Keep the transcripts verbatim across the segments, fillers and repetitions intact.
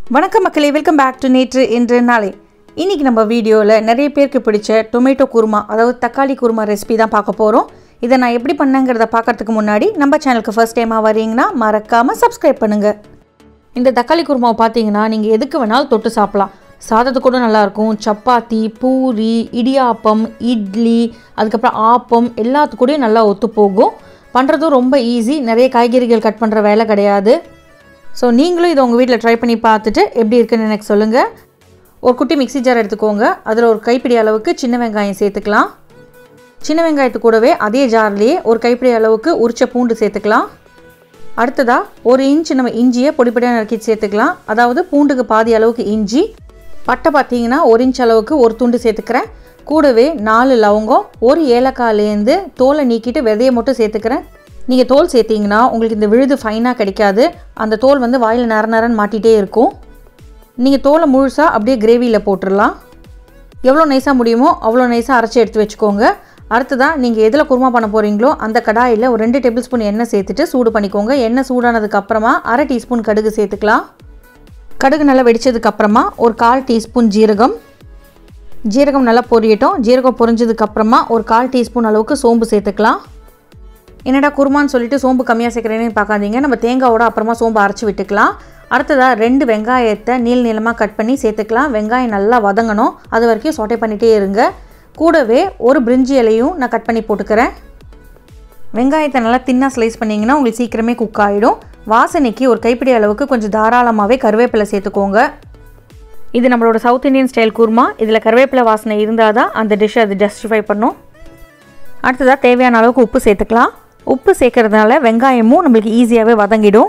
Vanakkam Makkalae, welcome back to NINI-NetruIndruNalai. இன்னைக்கு நம்ம வீடியோல நிறைய பேருக்கு பிடிச்ச டொமேட்டோ குருமா அதாவது தக்காளி குருமா ரெசிபி தான் பார்க்க போறோம். இத நான் எப்படி பண்ணேங்கறத பார்க்கிறதுக்கு முன்னாடி நம்ம சேனலுக்கு ஃபர்ஸ்ட் டைமா வரீங்கனா மறக்காம Subscribe பண்ணுங்க. இந்த தக்காளி குருமாவை பாத்தீங்கன்னா நீங்க எதுக்கு வேணாலும் தொட்டு சாப்பிடலாம். சாதத்துக்கு கூட நல்லா இருக்கும். சப்பாத்தி, பூரி, இடியாப்பம், இட்லி, அதுக்கு அப்புறம் ஆப்பம் எல்லாத்துக்கு கூட நல்லா ஒத்து போகும். பண்றது ரொம்ப ஈஸி. நிறைய காய்கறிகள் கட் பண்ற வேலை கிடையாது. சோ நீங்களும் இத உங்க வீட்ல ட்ரை பண்ணி பார்த்துட்டு எப்படி இருக்குன்னு எனக்கு சொல்லுங்க. ஒரு குட்டி மிக்ஸி ஜார் எடுத்துக்கோங்க. அதுல ஒரு கைப்பிடி அளவுக்கு சின்ன வெங்காயம் சேர்த்துக்கலாம். சின்ன வெங்காயத்து கூடவே அதே ஜார்லயே ஒரு கைப்பிடி அளவுக்கு உரிச்ச பூண்டு சேர்த்துக்கலாம். அடுத்ததா ஒரு இன்ச் நம்ம இஞ்சியை பொடி பொடியா நறுக்கி சேர்த்துக்கலாம். அதாவது பூண்டுக்கு பாதி அளவுக்கு இஞ்சி, பட்டை பாத்தீங்கன்னா ஒரு இன்ச் அளவுக்கு ஒரு துண்டு சேர்த்துக்கிறேன். கூடவே நாலு லவங்கம், ஒரு ஏலக்காயிலேருந்து தோலை நீக்கிட்டு விதையை மட்டும் சேர்த்துக்கிறேன். நீங்க தோல் சேர்த்தீங்கன்னா உங்களுக்கு இந்த விழுது ஃபைனா கிடைக்காது. அந்த தோல் வந்து வாயில நர நரன்னு மாட்டிட்டே இருக்கும். நீங்க தோலை முழுசா அப்படியே கிரேவில போட்டுறலாம். எவ்வளவு நைஸா முடியுமோ அவ்வளவு நைஸா அரைச்சு எடுத்து வெச்சுக்கோங்க. அடுத்ததா நீங்க எதுல குருமா பண்ண போறீங்களோ அந்த கடாயில ஒரு ரெண்டு டேபிள்ஸ்பூன் எண்ணெய் சேர்த்துட்டு சூடு பண்ணிக்கோங்க. எண்ணெய் சூடானதுக்கு அப்புறமா அரை டீஸ்பூன் கடுகு சேர்த்துக்கலாம். கடுகு நல்லா வெடிச்சதுக்கு அப்புறமா ஒரு கால் டீஸ்பூன் ஜீரகம். ஜீரகம் நல்லா பொரியட்டும். ஜீரகம் பொரிஞ்சதுக்கு அப்புறமா ஒரு கால் டீஸ்பூன் அளவுக்கு சோம்பு சேர்த்துக்கலாம். என்னடா குருமான்னு சொல்லிட்டு சோம்பு கம்மியா சேர்க்கறேன்னு பார்க்காதீங்க. நம்ம தேங்காயோட அப்புறமா சோம்பு அரைச்சு விட்டுக்கலாம். அடுத்ததா ரெண்டு வெங்காயத்தை நீள நீளமா கட் பண்ணி சேர்த்துக்கலாம். வெங்காயம் நல்லா வதங்கணும். அது வரைக்கும் சாட்டே பண்ணிட்டே இருங்க. கூடவே ஒரு பிரிஞ்சி இலையும் நான் கட் பண்ணி போட்டுக்கறேன். வெங்காயத்தை நல்லா தின்னா ஸ்லைஸ் பண்ணீங்கன்னா உங்களுக்கு சீக்கிரமே குக் ஆயிடும். வாசனைக்கு ஒரு கைப்பிடி அளவுக்கு கொஞ்சம் தாராளமாவே கறிவேப்பிலை சேர்த்துக்கோங்க. இது நம்மளோட சவுத் இந்தியன் ஸ்டைல் குருமா. இதுல கறிவேப்பிலை வாசனை இருந்தாதான் அந்த டிஷ் அது ஜஸ்டிஃபை பண்ணும். அடுத்ததா தேவையான அளவுக்கு உப்பு சேர்த்துக்கலாம். உப்பு சேர்க்கறதுனால வெங்காயமும் நமக்கு ஈஸியாவே வதங்கிடும்.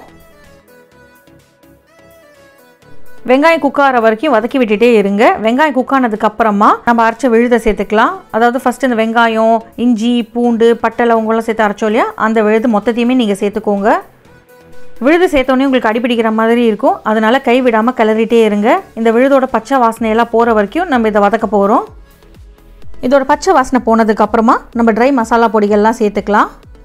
வெங்காயம் குக் ஆற வரைக்கும் வதக்கி விட்டுட்டே இருங்க. வெங்காயம் குக் ஆனதுக்கு அப்புறமா நம்ம அரைச்ச விழுதை சேர்த்துக்கலாம். அதாவது ஃபர்ஸ்ட் இந்த வெங்காயம், இஞ்சி, பூண்டு, பட்டை, லவங்கம்லாம் சேர்த்து அரைச்சோம் இல்லையா, அந்த விழுது மொத்தத்தையுமே நீங்க சேர்த்துக்கோங்க. விழுது சேர்த்தோன்னே உங்களுக்கு அடிப்பிடிக்கிற மாதிரி இருக்கும். அதனால கை விடாம கிளறிட்டே இருங்க. இந்த விழுதோட பச்சை வாசனையெல்லாம் போற வரைக்கும் நம்ம இதை வதக்க போறோம். இதோட பச்சை வாசனை போனதுக்கு அப்புறமா நம்ம ட்ரை மசாலா பொடிகள்லாம் சேர்த்துக்கலாம்.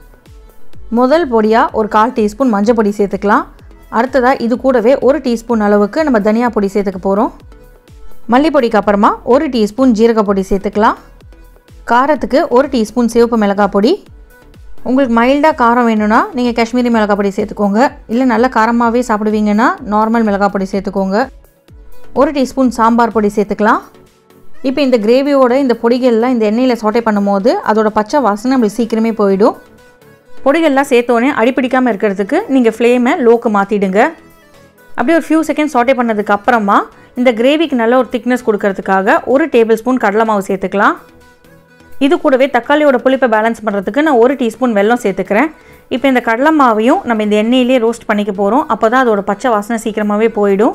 முதல் பொடியா ஒரு கால் டீஸ்பூன் மஞ்சள் பொடி சேர்த்துக்கலாம். அடுத்ததா இது கூடவே ஒரு டீஸ்பூன் அளவுக்கு நம்ம தனியா பொடி சேர்த்துக்க போறோம். மல்லிப்பொடிக்கு அப்புறமா ஒரு டீஸ்பூன் ஜீரக பொடி சேர்த்துக்கலாம். காரத்துக்கு ஒரு டீஸ்பூன் சிவப்பு மிளகாய் பொடி. உங்களுக்கு மைல்டா காரம் வேணும்னா நீங்க காஷ்மீரி மிளகாய் பொடி சேர்த்துக்கோங்க. இல்ல நல்ல காரமாவே சாப்பிடுவீங்கன்னா நார்மல் மிளகாய் பொடி சேர்த்துக்கோங்க. ஒரு டீஸ்பூன் சாம்பார் பொடி சேர்த்துக்கலாம். இப்போ இந்த கிரேவியோட இந்த பொடிகள்லாம் இந்த எண்ணெயில் சாட்டே பண்ணும்போது அதோட பச்சை வாசனை நம்மளுக்கு சீக்கிரமே போயிடும். பொடிகள்லாம் சேர்த்தோன்னே அடிப்பிடிக்காமல் இருக்கிறதுக்கு நீங்கள் ஃப்ளேமை லோக்கு மாற்றிடுங்க. அப்படியே ஒரு ஃபியூ செகண்ட் சாட்டே பண்ணதுக்கு அப்புறமா இந்த கிரேவிக்கு நல்ல ஒரு திக்னஸ் கொடுக்கறதுக்காக ஒரு டேபிள் ஸ்பூன் கடலை மாவு சேர்த்துக்கலாம். இது கூடவே தக்காளியோட புளிப்பை பேலன்ஸ் பண்ணுறதுக்கு நான் ஒரு டீஸ்பூன் வெல்லம் சேர்த்துக்கிறேன். இப்போ இந்த கடலை மாவையும் நம்ம இந்த எண்ணெயிலே ரோஸ்ட் பண்ணிக்க போகிறோம். அப்போ தான் அதோட பச்சை வாசனை சீக்கிரமாகவே போயிடும்.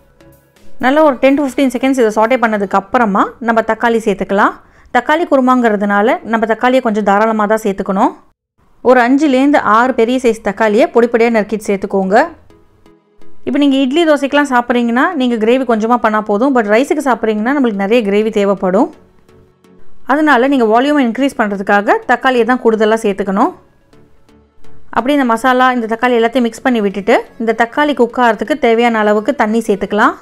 நல்ல ஒரு டென் டு ஃபிஃப்டீன் செகண்ட்ஸ் இதை சாட்டே பண்ணதுக்கு அப்புறமா நம்ம தக்காளி சேர்த்துக்கலாம். தக்காளி குருமாங்கிறதுனால நம்ம தக்காளியை கொஞ்சம் தாராளமாக தான் சேர்த்துக்கணும். ஒரு அஞ்சுலேருந்து ஆறு பெரிய சைஸ் தக்காளியை பொடி பொடியாக நறுக்கிட்டு சேர்த்துக்கோங்க. இப்போ நீங்கள் இட்லி தோசைக்கெலாம் சாப்பிட்றீங்கன்னா நீங்கள் கிரேவி கொஞ்சமாக பண்ணால் போதும். பட் ரைஸுக்கு சாப்பிட்றீங்கன்னா நம்மளுக்கு நிறைய கிரேவி தேவைப்படும். அதனால நீங்கள் வால்யூமை இன்க்ரீஸ் பண்ணுறதுக்காக தக்காளியை தான் கூடுதலாக சேர்த்துக்கணும். அப்படி இந்த மசாலா இந்த தக்காளி எல்லாத்தையும் மிக்ஸ் பண்ணி விட்டுட்டு இந்த தக்காளி குக் ஆகிறதுக்கு தேவையான அளவுக்கு தண்ணி சேர்த்துக்கலாம்.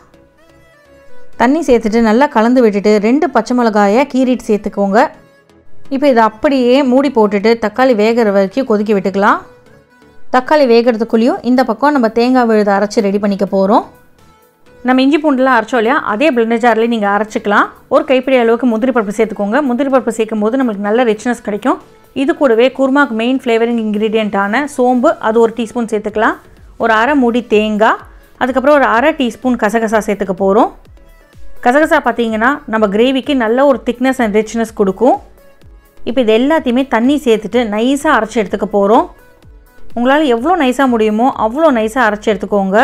தண்ணி சேர்த்துட்டு நல்லா கலந்து விட்டுட்டு ரெண்டு பச்சை மிளகாயை கீறிட்டு சேர்த்துக்கோங்க. இப்போ இதை அப்படியே மூடி போட்டுட்டு தக்காளி வேகிற வரைக்கும் கொதிக்க விட்டுக்கலாம். தக்காளி வேகிறதுக்குள்ளேயும் இந்த பக்கம் நம்ம தேங்காய் விழுதை அரைச்சி ரெடி பண்ணிக்க போகிறோம். நம்ம இஞ்சி பூண்டுலாம் அரைச்சோம் இல்லையா, அதே பிளெண்டர் ஜார்லேயே நீங்கள் அரைச்சிக்கலாம். ஒரு கைப்பிடி அளவுக்கு முந்திரி பருப்பு சேர்த்துக்கோங்க. முந்திரி பருப்பு சேர்க்கும் போது நம்மளுக்கு நல்ல ரிச்னஸ் கிடைக்கும். இது கூடவே குருமாக்கு மெயின் ஃப்ளேவரிங் இன்க்ரீடியண்ட்டான சோம்பு அது ஒரு டீஸ்பூன் சேர்த்துக்கலாம். ஒரு அரை மூடி தேங்காய், அதுக்கப்புறம் ஒரு அரை டீஸ்பூன் கசகசா சேர்த்துக்க போகிறோம். கசகசா பார்த்தீங்கன்னா நம்ம கிரேவிக்கு நல்ல ஒரு திக்னஸ் அண்ட் ரிச்னஸ் கொடுக்கும். இப்போ இது எல்லாத்தையுமே தண்ணி சேர்த்துட்டு நைஸாக அரைச்சி எடுத்துக்க போகிறோம். உங்களால் எவ்வளோ நைஸாக முடியுமோ அவ்வளோ நைஸாக அரைச்சி எடுத்துக்கோங்க.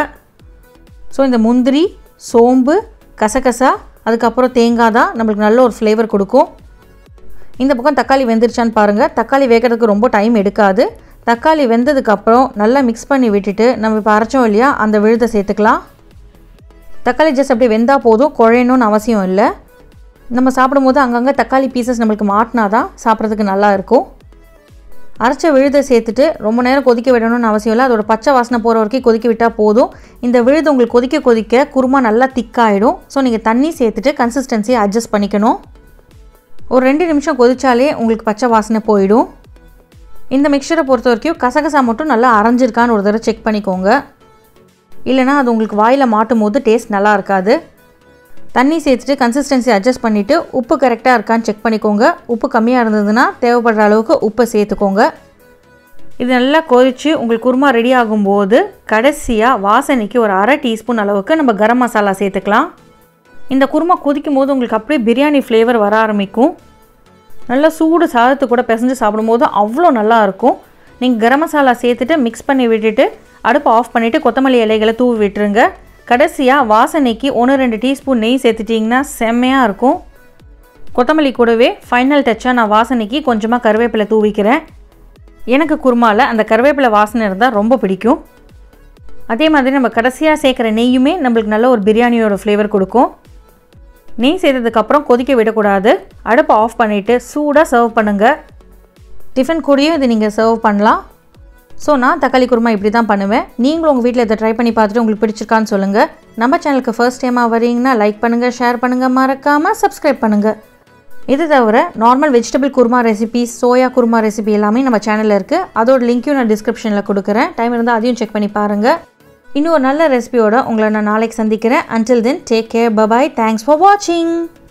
ஸோ இந்த முந்திரி, சோம்பு, கசகசா, அதுக்கப்புறம் தேங்காய் தான் நம்மளுக்கு நல்ல ஒரு ஃப்ளேவர் கொடுக்கும். இந்த பக்கம் தக்காளி வெந்துருச்சான்னு பாருங்கள். தக்காளி வேகிறதுக்கு ரொம்ப டைம் எடுக்காது. தக்காளி வெந்ததுக்கப்புறம் நல்லா மிக்ஸ் பண்ணி விட்டுட்டு நம்ம இப்போ அரைச்சோம் இல்லையா அந்த விழுதை சேர்த்துக்கலாம். தக்காளி ஜஸ்ட் அப்படியே வெந்தால் போதும், குழையணும்னு அவசியம் இல்லை. நம்ம சாப்பிடும்போது அங்கங்கே தக்காளி பீசஸ் நம்மளுக்கு மாட்டினா தான் சாப்பிட்றதுக்கு நல்லா இருக்கும். அரைச்ச விழுதை சேர்த்துட்டு ரொம்ப நேரம் கொதிக்க விடணும்னு அவசியம் இல்லை. அதோட பச்சை வாசனை போகிற வரைக்கும் கொதிக்க விட்டால் போதும். இந்த விழுது உங்களுக்கு கொதிக்க கொதிக்க குருமா நல்லா திக்காயிடும். ஸோ நீங்கள் தண்ணி சேர்த்துட்டு கன்சிஸ்டன்சியை அட்ஜஸ்ட் பண்ணிக்கணும். ஒரு ரெண்டு நிமிஷம் கொதிச்சாலே உங்களுக்கு பச்சை வாசனை போயிடும். இந்த மிக்சரை பொறுத்த வரைக்கும் கசகசா மட்டும் நல்லா அரைஞ்சிருக்கான்னு ஒரு தடவை செக் பண்ணிக்கோங்க. இல்லைனா அது உங்களுக்கு வாயில் மாட்டும் போது டேஸ்ட் நல்லா இருக்காது. தண்ணி சேர்த்துட்டு கன்சிஸ்டன்சி அட்ஜஸ்ட் பண்ணிவிட்டு உப்பு கரெக்டாக இருக்கான்னு செக் பண்ணிக்கோங்க. உப்பு கம்மியாக இருந்ததுன்னா தேவைப்படுற அளவுக்கு உப்பை சேர்த்துக்கோங்க. இது நல்லா கொதித்து உங்களுக்கு குருமா ரெடி ஆகும்போது கடைசியாக வாசனைக்கு ஒரு அரை டீஸ்பூன் அளவுக்கு நம்ம கரம் மசாலா சேர்த்துக்கலாம். இந்த குருமா கொதிக்கும் போது உங்களுக்கு அப்படியே பிரியாணி ஃப்ளேவர் வர ஆரம்பிக்கும். நல்லா சூடு சாதத்து கூட பிசைஞ்சு சாப்பிடும்போது அவ்வளோ நல்லாயிருக்கும். நீங்கள் கரம் மசாலா சேர்த்துட்டு மிக்ஸ் பண்ணி விட்டுட்டு அடுப்பை ஆஃப் பண்ணிவிட்டு கொத்தமல்லி இலைகளை தூவி விட்டுருங்க. கடைசியாக வாசனைக்கு ஒன்று ரெண்டு டீஸ்பூன் நெய் சேர்த்துட்டிங்கன்னா செம்மையாக இருக்கும். கொத்தமல்லி கூடவே ஃபைனல் டச்சாக நான் வாசனைக்கு கொஞ்சமாக கருவேப்பிலை தூவிக்கிறேன். எனக்கு குருமாவில் அந்த கருவேப்பிலை வாசனை இருந்தால் ரொம்ப பிடிக்கும். அதே மாதிரி நம்ம கடைசியாக சேர்க்குற நெய்யுமே நம்மளுக்கு நல்ல ஒரு பிரியாணியோட ஃப்ளேவர் கொடுக்கும். நெய் சேர்த்ததுக்கப்புறம் கொதிக்க விடக்கூடாது. அடுப்பை ஆஃப் பண்ணிவிட்டு சூடாக சர்வ் பண்ணுங்கள். டிஃபன் கூடயும் இது நீங்கள் சர்வ் பண்ணலாம். ஸோ நான் தக்காளி குருமா இப்படி தான் பண்ணுவேன். நீங்களும் உங்கள் வீட்டில் இதை ட்ரை பண்ணி பார்த்துட்டு உங்களுக்கு பிடிச்சிருக்கான்னு சொல்லுங்கள். நம்ம சேனலுக்கு ஃபர்ஸ்ட் டைமாக வரீங்கன்னா லைக் பண்ணுங்கள், ஷேர் பண்ணுங்கள், மறக்காமல் சப்ஸ்கிரைப் பண்ணுங்கள். இது தவிர normal vegetable kurma recipes, soya kurma recipe எல்லாமே நம்ம சேனலில் இருக்குது. அதோட லிங்க்கையும் நான் டிஸ்கிரிப்ஷனில் கொடுக்குறேன். டைம் இருந்தால் அதையும் செக் பண்ணி பாருங்கள். இன்னும் ஒரு நல்ல ரெசிபியோட உங்களை நான் நாளைக்கு சந்திக்கிறேன். Until then, take care, bye bye, thanks for watching.